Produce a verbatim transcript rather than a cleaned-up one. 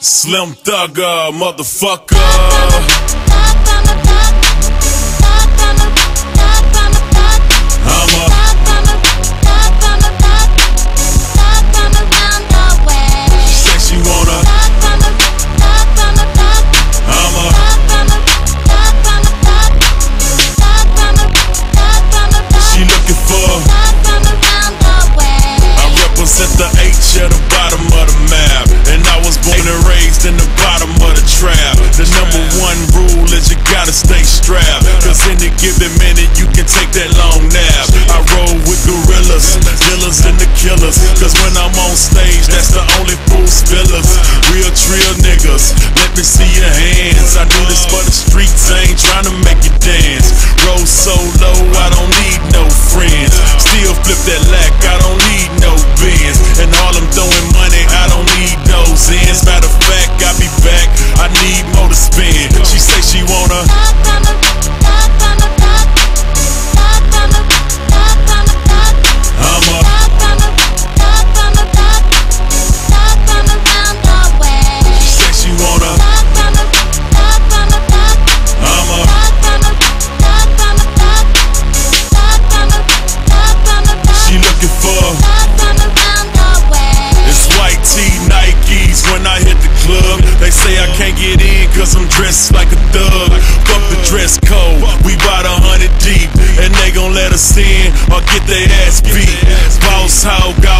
Slim Thugger, motherfucker. I'm a Say she wanna I'm a She looking for I represent the H at the bottom of the map, and I was born and raised in the bottom of the trap. The number one rule is you gotta stay strapped, cause any given minute you can take that long nap. I roll with gorillas, killers and the killers, cause when I'm on stage that's the only fool spillers. Real trill niggas, let me see your hands. I do this for the streets, I ain't trying to make you dance. Roll solo, I don't need no friends. Still flip that lack, I don't need no bins. And all I'm throwing money, I don't need those ends. Matter of fact, I be back, I need more to spend. She say she wanna I'm a She say she wanna I'm a She looking for It's white tee, Nikes when I hit the club. They say I can't get in cause I'm dressed like a thug. Fuck the dress code, we bout a hundred deep, and they gon' let us in or get their ass beat. Boss hog,